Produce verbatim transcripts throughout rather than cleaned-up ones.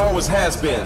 always has been.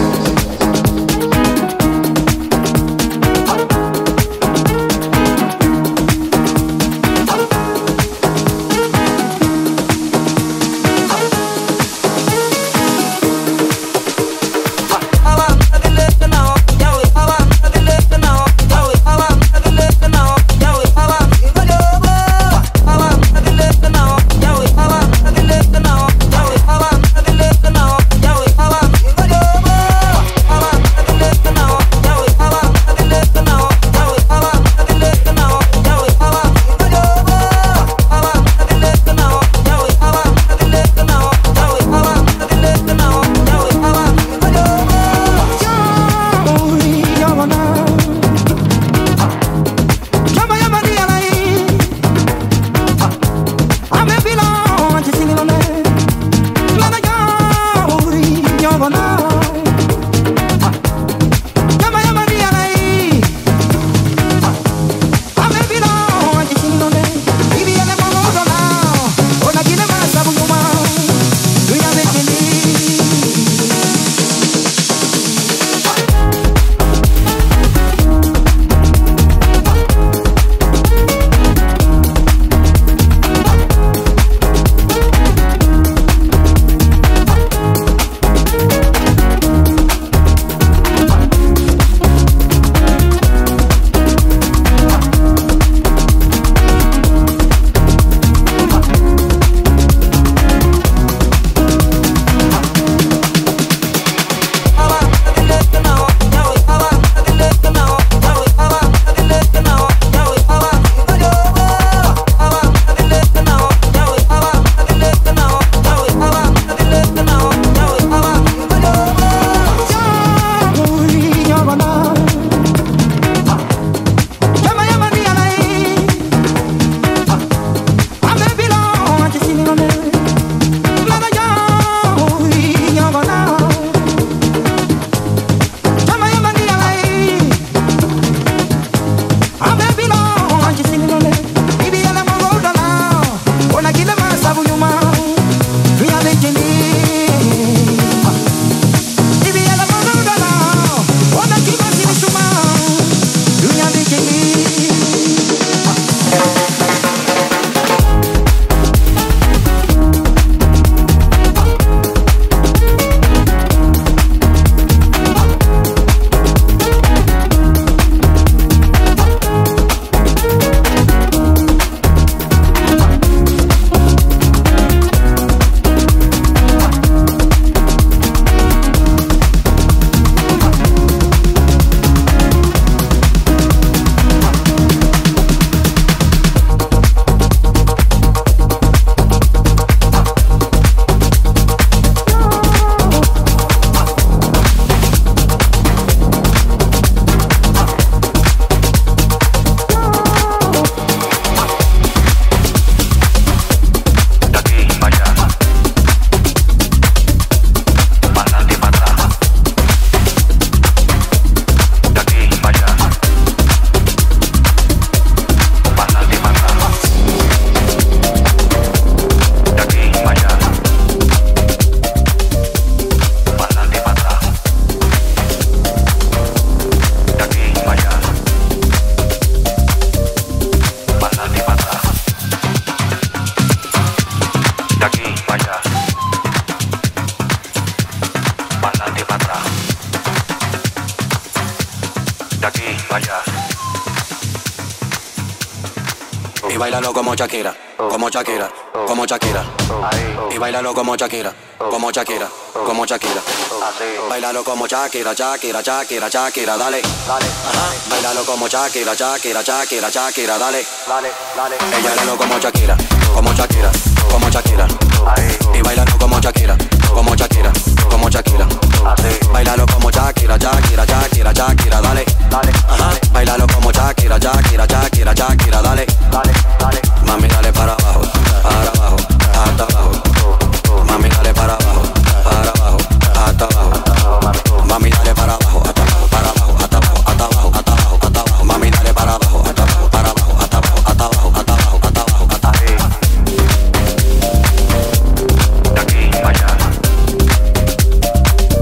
Y bailalo como Shakira, como Shakira, como Shakira. Y bailalo como Shakira, como Shakira, como Shakira. Bailalo como Shakira, Shakira, Shakira, Shakira, dale. Ajá. Bailalo como Shakira, Shakira, Shakira, Shakira, dale. Ella bailalo como Shakira, como Shakira, como Shakira. Y bailalo como Shakira, como Shakira, como Shakira. Bailalo como Shakira, Shakira, Shakira, Shakira, dale. Ajá. Bailalo como Shakira, Shakira, Shakira, Shakira, dale. Mami, dale para abajo, para abajo, hasta abajo. Mami, dale para abajo, para abajo, hasta abajo. Mami, dale para abajo, hasta abajo, para abajo, hasta abajo, hasta abajo, hasta abajo, hasta abajo. Mami, dale para abajo, hasta abajo, para abajo, hasta abajo, hasta abajo, hasta abajo, hasta abajo, hasta abajo. De aquí para allá.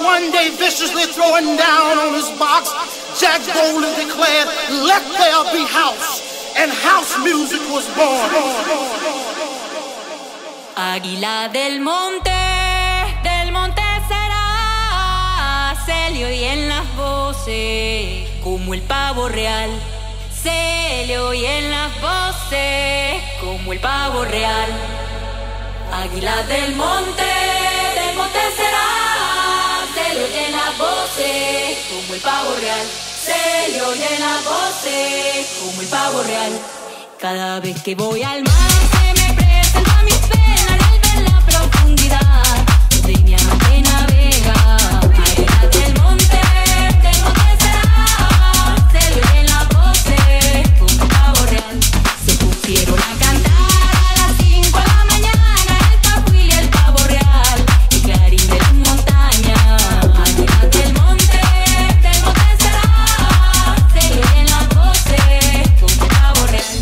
one day viciously throwing down on his box, Jack boldly declared, "Let there be house," and house music was born. Águila del monte, del monte será, se le oyen las voces como el pavo real. Se le oyen las voces como el pavo real. Águila del monte, del monte será, se le oyen las voces como el pavo real. Se le oyen las voces como el pavo real. Cada vez que voy al mar se me presenta mis penas al ver la profundidad de mi amante navega. Águila del monte, del monte será, se le oyen las voces como el pavo real. Se pusieron a cantar a las cinco de la mañana el tapuil y el pavo real, el clarín de las montañas. Águila del monte, del monte será, se le oyen las voces como el pavo real.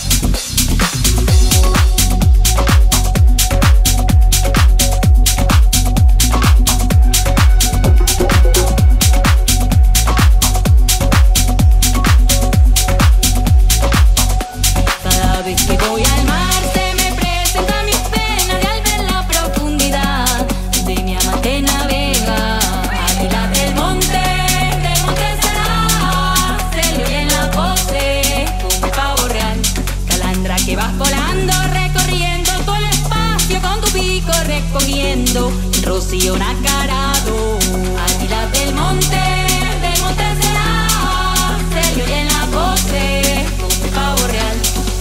Cada vez que voy al mar se me presenta mis penas y al ver la profundidad de mi amante navega. Águila del monte, del monte será, se le oyen las voces como el pavo real. Calandra que vas volando, recorriendo todo el espacio con tu pico recogiendo el rocío nacarado. Águila del monte, del monte será, se le oyen las voces como el pavo real.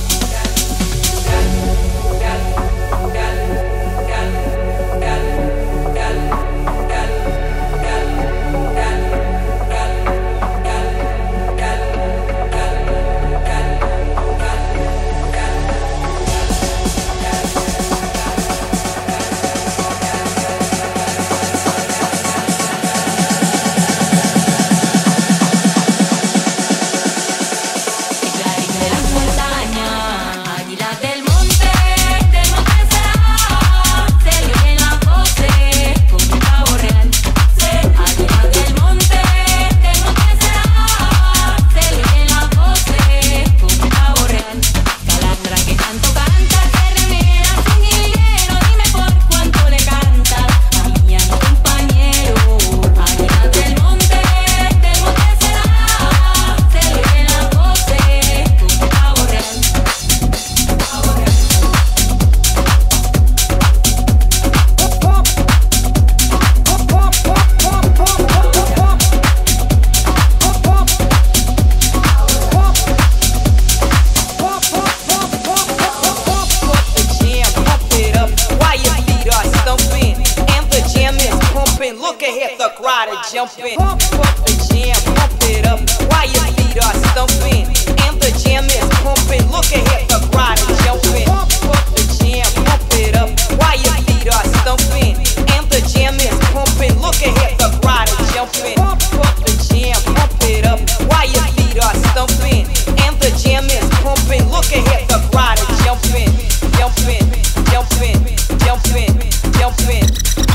Jumping, pump the jam, pump it up while your feet are stumping. And the jam is pumping. Look ahead, the crowd is jumping. Pump, pump the jam, pump it up while your feet are stumping. And the jam is pumping. Look ahead, the crowd is jumping. Pump, pump the jam, pump it up while your feet are stumping. And the jam is pumping. Look ahead, the crowd is jumping, jumping, jumping, jumping, jumping.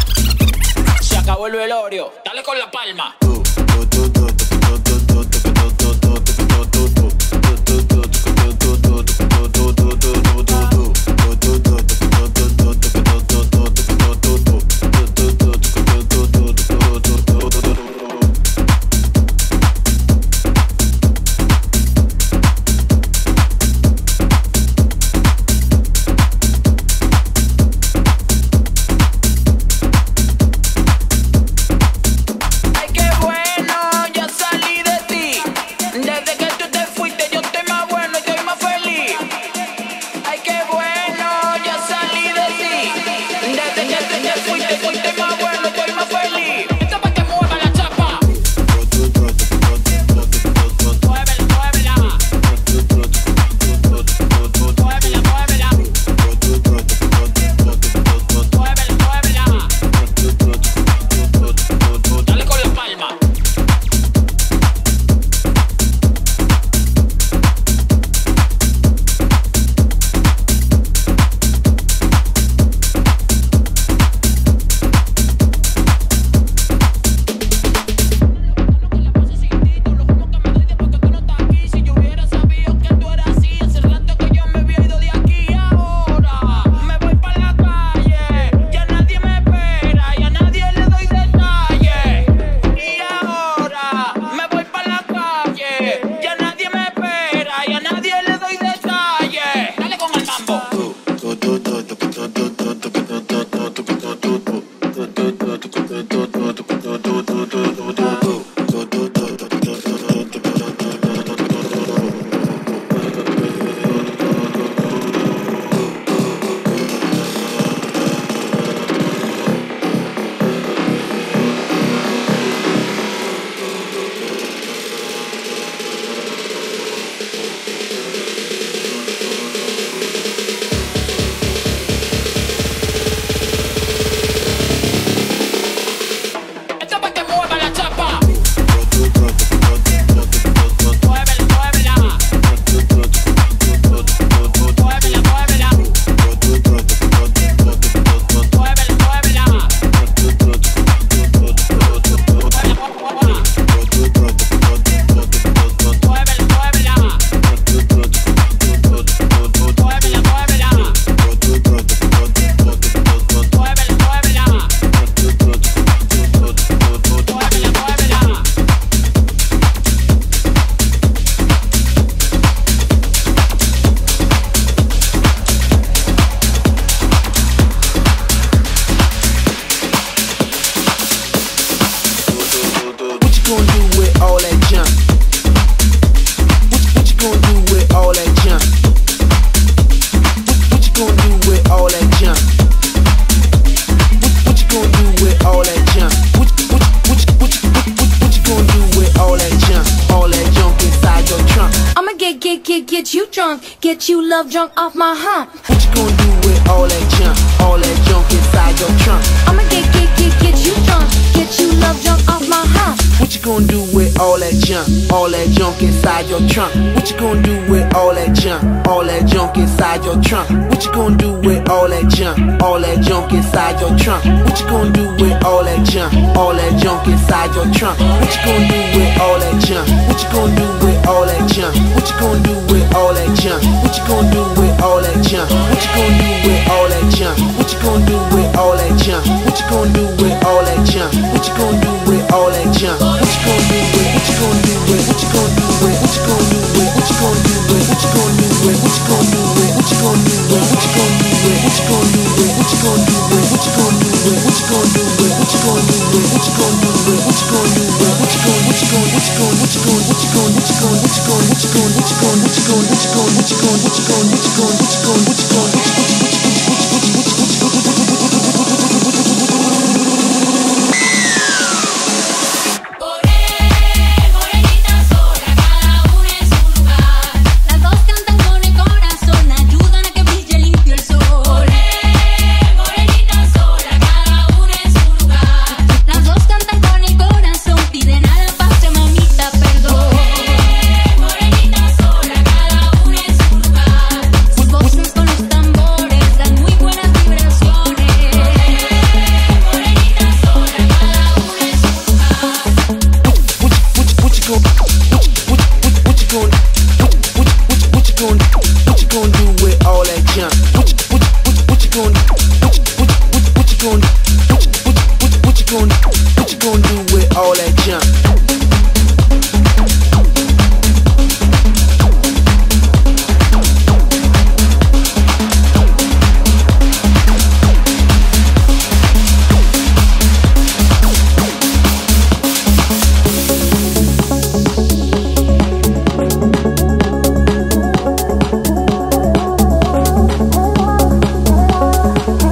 Se acabó el velorio, dale con la palma. Ay, qué bueno, yo get you drunk, get you love drunk off my hump. What you gonna do with all that junk, all that junk inside your trunk? I'ma get, get, get, get you drunk, get you love drunk off my hump. What you gonna do with all that junk, all that junk inside your trunk? What you gonna do with all that junk, all that junk inside your trunk? What you gonna do with all that junk, all that junk inside your trunk? What you gonna do with all that junk, all that junk inside your trunk? What you gonna do with all that junk? What you gonna do with all that junk? What you gonna do with all that junk? What you gonna do with all that junk? What you gonna do with all that junk? What you gonna do with all that junk? What you gonna do with all that junk? What you gonna do with all that junk? What you gonna do with? What you gonna do with? What you gonna do with? What you gonna do with? What you gonna do with? What you gonna do with? What you gonna do with? What you gonna do with? What you gonna do with? What you gonna do with? What you gonna do with? What you gonna do with? What you gonna do with? What you gonna do with? What you gonna do with? What you gonna do with? What you gonna what you gonna what you gonna what you gonna what you gonna what you gonna what you gonna what you gonna what you gonna what you gonna what you gonna what you gonna what you gonna what you gonna what you gonna what you gonna what you gonna what you gonna what you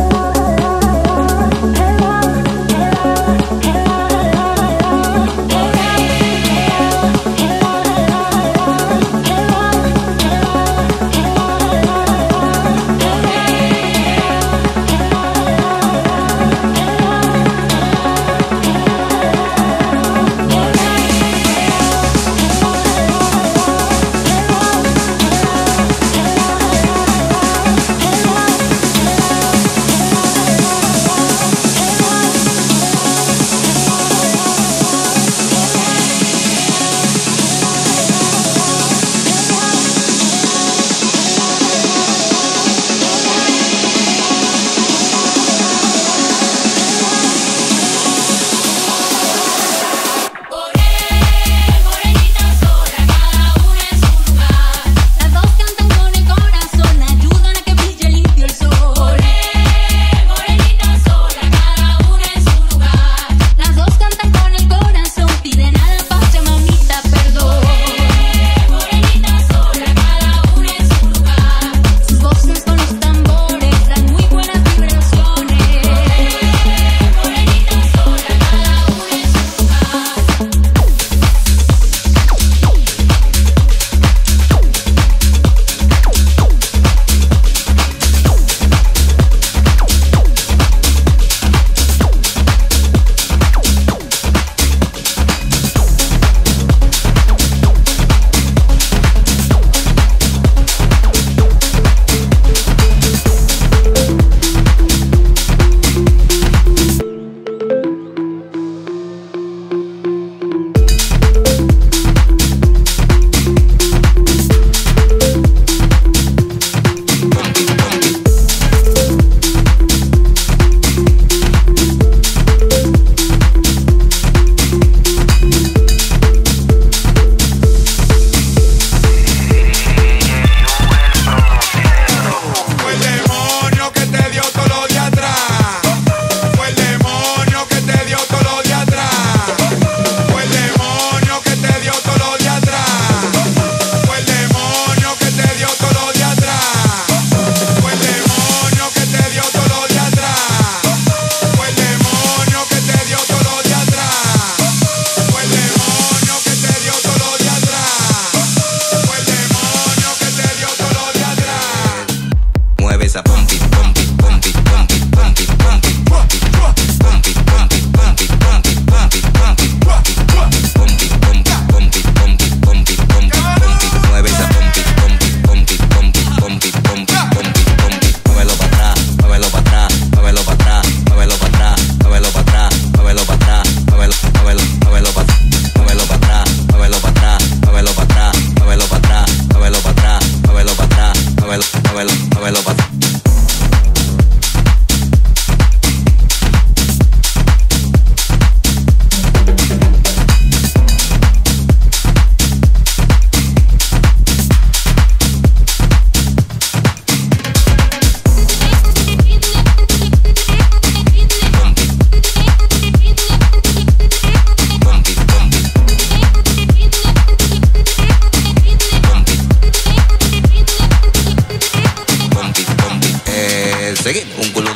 Hey,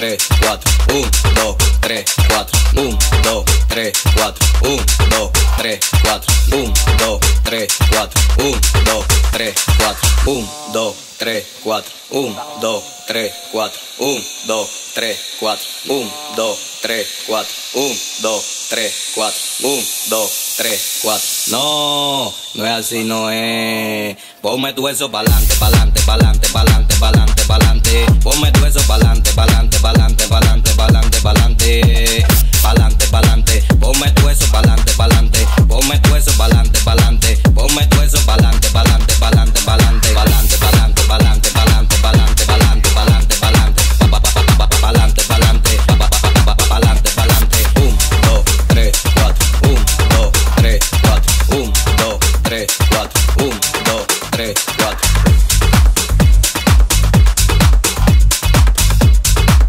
tres, cuatro, uno, dos, tres, cuatro, uno, dos, tres, cuatro, uno, dos, tres, cuatro, uno, dos, tres, cuatro, uno, dos, tres, cuatro, uno, dos, tres, cuatro, uno, dos, tres, cuatro, uno, dos, tres, cuatro, uno, dos, tres, cuatro, uno, dos, tres, cuatro, uno, dos, tres, cuatro. No, no es así, no es. Ponme tu eso pa'lante, pa'lante, pa'lante, pa'lante, pa'lante, pa'lante. Ponme tu eso pa'lante, pa'lante, pa'lante, pa'lante, pa'lante, pa'lante, pa'lante, pa'lante. Ponme tu eso pa'lante, pa'lante. Ponme tu eso pa'lante, pa'lante. Ponme tu eso pa'lante, pa'lante, pa'lante, pa'lante, pa'lante, pa'lante, pa'lante, pa'lante, pa'lante, pa'lante, pa'lante, pa'lante, pa'lante, pa'lante, pa'lante, pa'lante. Un, dos, tres, cuatro. Un, dos, tres, cuatro. Un, dos, tres, cuatro. Un, dos, tres, cuatro.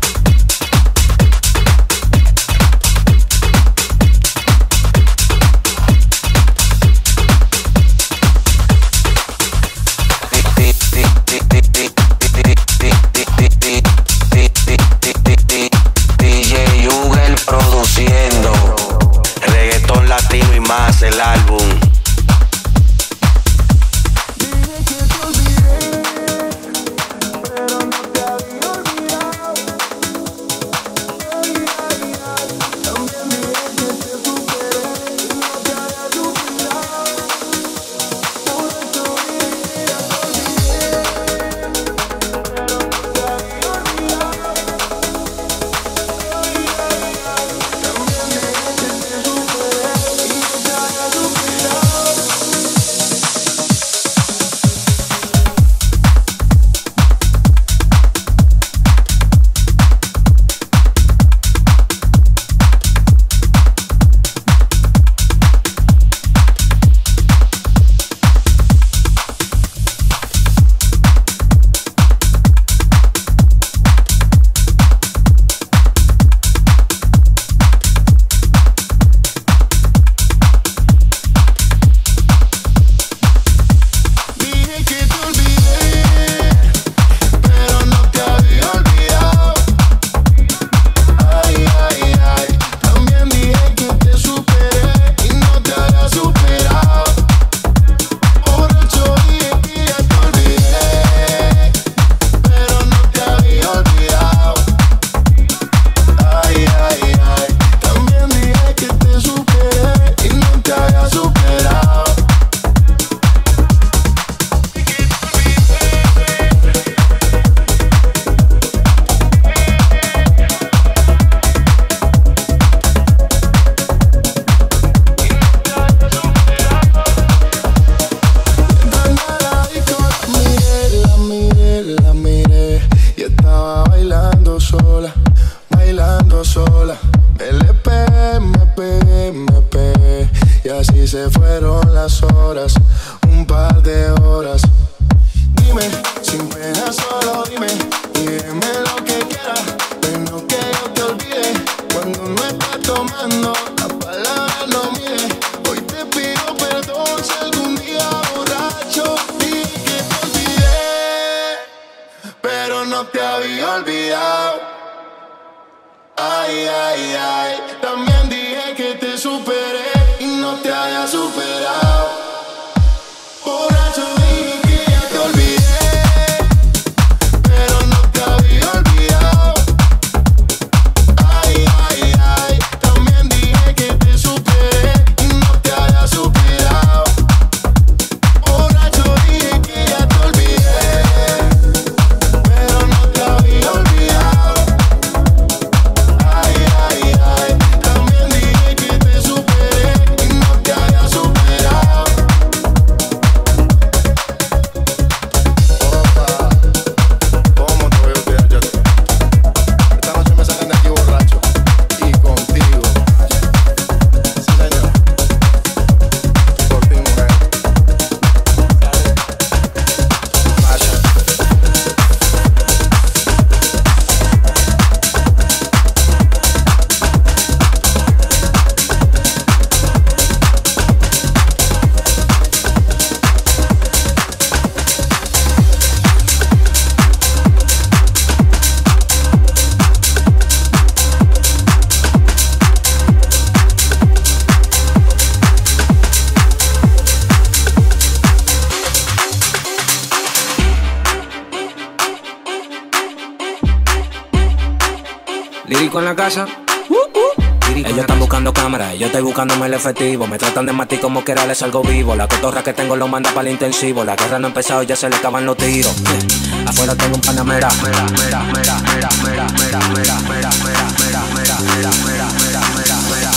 Lírico en la casa. Ellos están buscando cámaras, yo estoy buscándome el efectivo. Me tratan de matar como quiera, les salgo vivo. La cotorra que tengo lo manda para el intensivo. La guerra no ha empezado, ya se le acaban los tiros. Yeah. Afuera tengo un panamera. Mera, mera, mera, mera, mera, mera, mera, mera, mera, mera, mera, mera, mera, mera, mera, mera,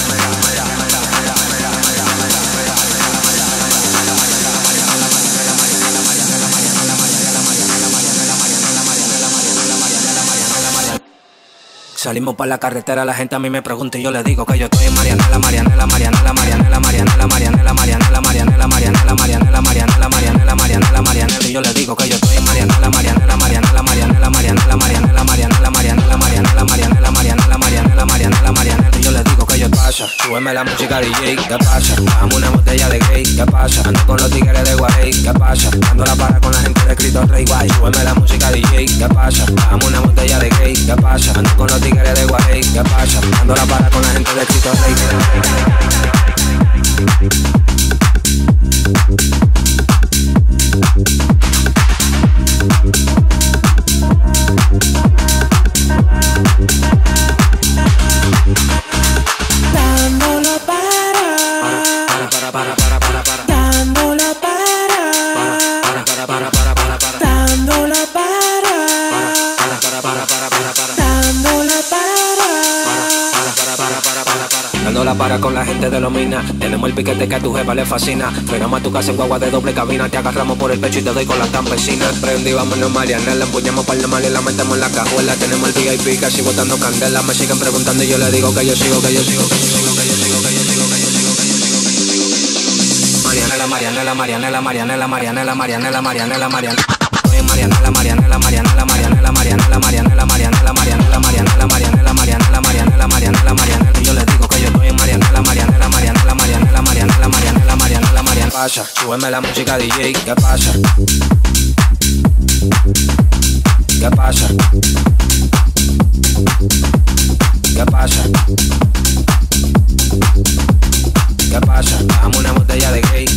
salimos para la carretera, la gente a mí me pregunta y yo le digo que yo estoy en Marianela, Marianela, Marianela, Marianela, Marianela, Marianela, Marianela, Marianela, Marianela, Marianela, Marianela, Marianela, Marianela, Marianela, y yo le digo que yo estoy en Marianela, Marianela, Marianela, Marianela, Marianela, Marianela, Marianela, Marianela, Marianela, Marianela, Marianela, Marianela, Marianela, Marianela, y yo le digo que yo pasa, súbeme la música D J, ¿qué pasa? Dame una botella de gay, ¿qué pasa? Ando con los tigres de Guay, ¿qué pasa? Dando la para con la gente de Cristo Rey Guay, súbeme la música D J, ¿qué pasa? Dame una botella de gay, ¿qué pasa? Ando con los tigres de Guay, ¿qué pasa? Dando la para con la gente de Cristo Rey. Dando la para, para, para, para, para, para, dando la para, para, para, para, para, para, para, dando la para, para, para, para, para, para, para, dando la para, para, para, para, para, para, dando la para con la gente de los minas. Tenemos el piquete que a tu jefa le fascina. Frenamos a tu casa en guagua de doble cabina. Te agarramos por el pecho y te doy con las campesinas. Prendí, vámonos Marianela. Empuñamos par de mal y la metemos en la cajuela. Tenemos el V I P casi botando candela. Me siguen preguntando y yo le digo que yo sigo, que yo sigo, que yo sigo, que yo sigo, que yo sigo, que yo sigo, que yo sigo, que yo sigo. Marianela, Marianela, Marianela, Marianela, Marianela, Marianela, Marianela, Marianela. Marianela, Marianela, Marianela, Marianela, Marianela, Marianela, Marianela, Marianela, Marianela, Marianela, Marianela, Marianela, Marianela, Marianela, y yo le digo que yo estoy en Marianela, Marianela, Marianela, Marianela, Marianela, Marianela, Marianela, Marianela. Pasa, súbeme la música D J, ¿qué pasa? ¿Qué pasa? ¿Qué pasa? ¿Qué pasa? Dame una botella de gay.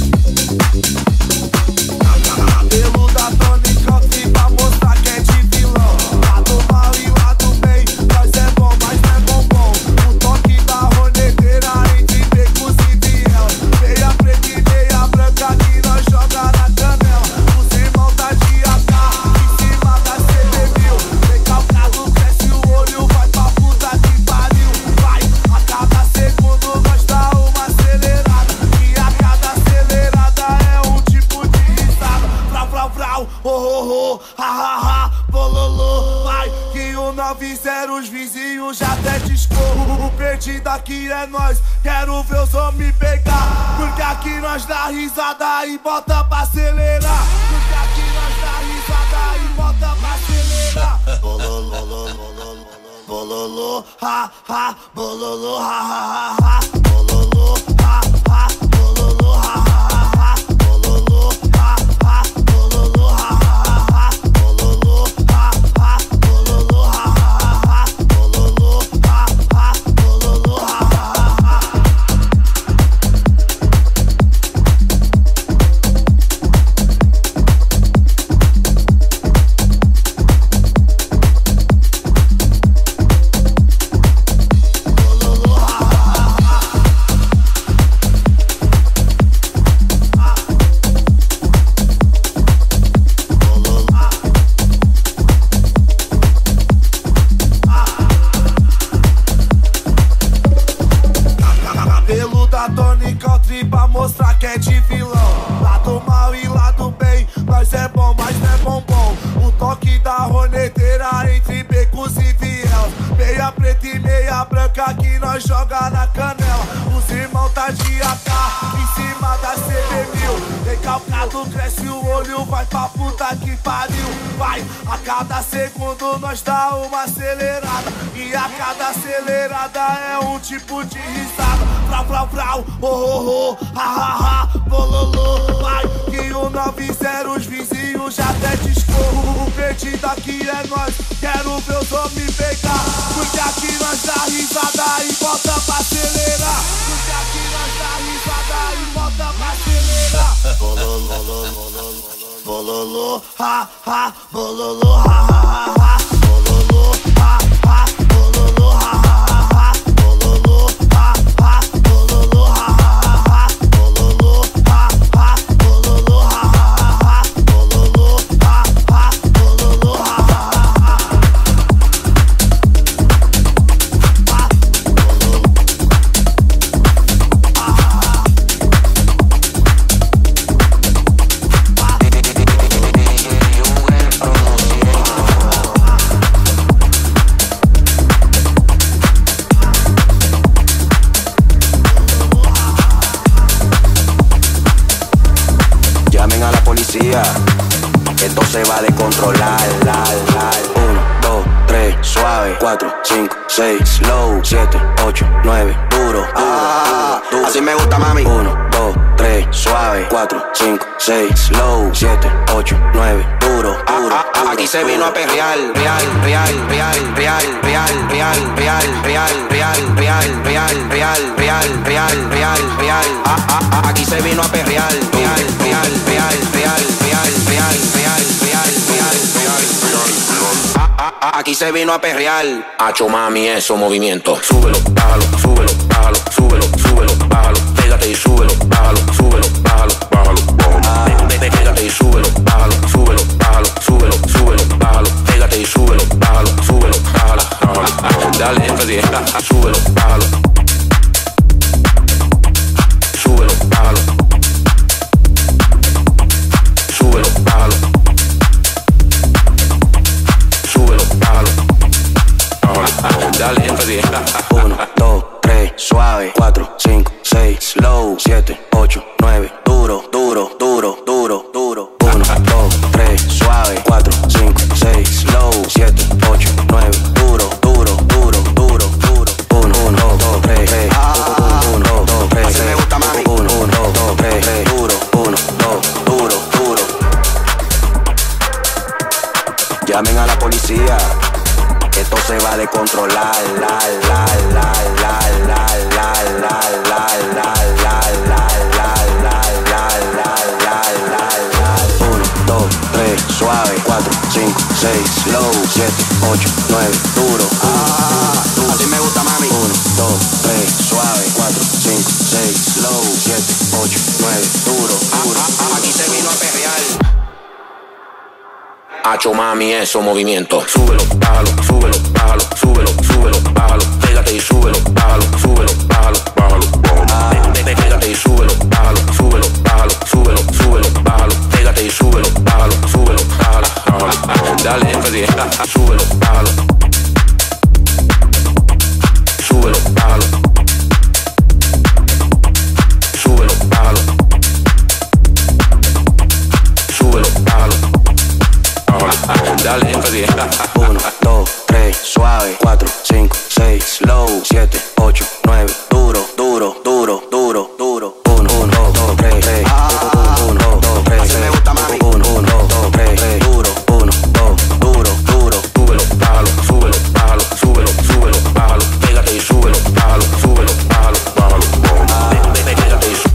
Pelo da Tony Coffee pra mostrar que é de vilão. Lado mal e lado bem, nós é bom, mas não é bombom. O toque da roneteira entre becos e viel. Meia preta e meia branca que nós joga na canela. Os irmãos da G A K em cima da C B mil. Recalcado, cresce o olho, vai pra puta que pariu. Vai, a cada segundo nós dá uma acelerada. E a cada acelerada é um tipo de risada. Vrau, vrau, vrau, oh, oh, oh, ha, ha, ha, bololô. Vai, que o noventa os vizinhos já até discou. O perdido aqui é nós, quero ver os homens pegar. Porque aqui nós dá risada e bota pra acelerar. Porque aqui nós dá risada e bota pra acelerar. Bololô, bololô, bololô, ha, ha, bololô, ha, ha, ha, ha. Bololô, ha, ha, bololô, ha, ha, ha, ha. Bololô, ha, ha, bololô, ha, ha, ha, ha. Bololô, ha, ha, bololô, ha, ha, ha, ha. Bololô, ha, ha, bololô, ha, ha, ha, ha. Pelo da Tony Country pra mostrar que é de vilão. Lado mal e lado bem, nós é bom, mas não é bombom. O toque da roneteira entre becos e viel. Meia preta e meia branca que nós joga na canela. Os irmãos da G A K em cima da C B mil. Recalcado, cresce o olho, vai pra puta que pariu. Vai, a cada segundo nós dá uma acelerada. E a cada acelerada é um tipo de risada. Vrau, vrau, vrau, oh, oh, oh, ha, ha, ha, bololô. Vai, que o noventa os vizinhos já até discou. O perdido aqui é nós, quero ver os homens pegar. Porque aqui nós dá risada e bota pra acelerar. Porque aqui nós dá risada e bota pra acelerar. Bololô, bololô, bololô, ha, ha, bololô, ha, ha, ha, ha. Bololô, ha, ha, bololô, ha. policía. Esto se va a descontrolar. Uno, dos, tres, suave. Cuatro, cinco, seis, slow. Siete, ocho, nueve, duro. Ah, duro. Así me gusta, mami. Uno, dos, tres, suave. Cuatro, cinco, seis, slow. Siete, ocho, nueve, duro. Duro. Ah, ah, aquí se vino a perrear. Real, real, real, real, real, real, real, real, real, real, real, real, real, real, real, real. Ah, ah, ah, aquí se vino a perrear. Real, real, real, real, real, real, real, real, real, real, real. Ah, ah, ah, aquí se vino a perrear. Hacho, mami, eso movimiento. Súbelo, bájalo, súbelo, bájalo, súbelo, súbelo, bájalo. Pégate y súbelo, bájalo, súbelo, bájalo, bájalo, bájalo. Pégate y súbelo, bájalo, súbelo, bájalo, súbelo, súbelo, bájalo. Pégate y súbelo, bájalo, súbelo, bájalo, bájalo. Dale énfasis, súbelo, bájalo. Súbelo, bájalo. Súbelo, bájalo. Súbelo, bájalo. Dale énfasis. Uno, dos, tres, suave. Cuatro, cinco, seis, slow. Siete, ocho, nueve, duro, duro, duro, duro, duro. Uno, dos, tres, suave. Cuatro, cinco, seis, slow. Siete, ocho, nueve, duro, duro, duro, duro, duro. Uno, uno, dos, tres, tres. Uno, dos, tres, tres. Me gusta, mami. Uno, uno, dos, tres, tres. Duro, uno, dos, duro, duro. Llamen a la policía. Esto se va a descontrolar. La, la, la, la, la, la, la, la, la, la, la, la, la, la, la, la. Uno, dos, tres, suave. Cuatro, cinco, seis, slow. Siete, ocho, nueve, duro. Ah, duro. Así me gusta, mami. Uno, dos, tres, suave. Cuatro, cinco, seis, slow. Siete, ocho, nueve, duro, duro. Ah, ah, aquí se vino a perrear. Hacho, mami, eso movimiento. Súbelo, bájalo, súbelo, bájalo, súbelo, súbelo, bájalo. Pégate y súbelo, bájalo, súbelo, bájalo, bájalo, bájalo. Pégate y súbelo, bájalo, súbelo, bájalo, súbelo, súbelo, bájalo. Pégate y súbelo, bájalo, súbelo, bájalo, bájalo. Dale énfasis, súbelo, bájalo. Súbelo, bájalo. Súbelo, bájalo. Súbelo, bájalo. Dale énfasis. Uno, dos, tres, suave. Cuatro, cinco, seis, slow. Siete, ocho, nueve, duro, duro, duro, duro, duro. Uno, uno, dos, tres, tres. Uno, dos, tres, así me gusta, mami. Uno, uno, dos, tres, tres. Duro, uno, dos, duro, duro. Súbelo, bájalo, súbelo, bájalo, súbelo, súbelo, bájalo. Pégate y súbelo, bájalo, súbelo, bájalo, bájalo, bájalo. Pégate y súbelo.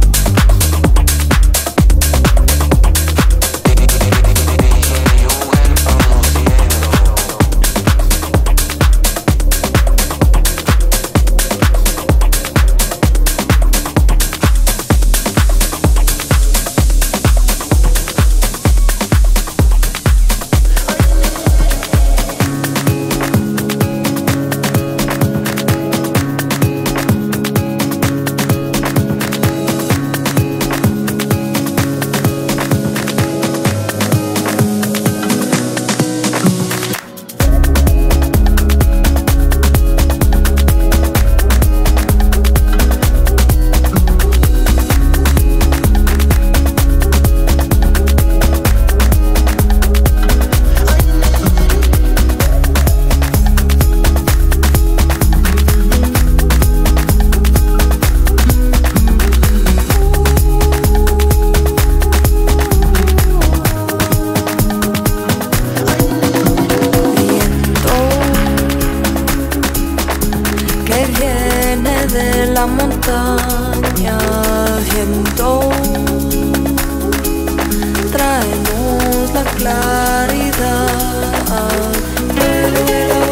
Tráenos la claridad.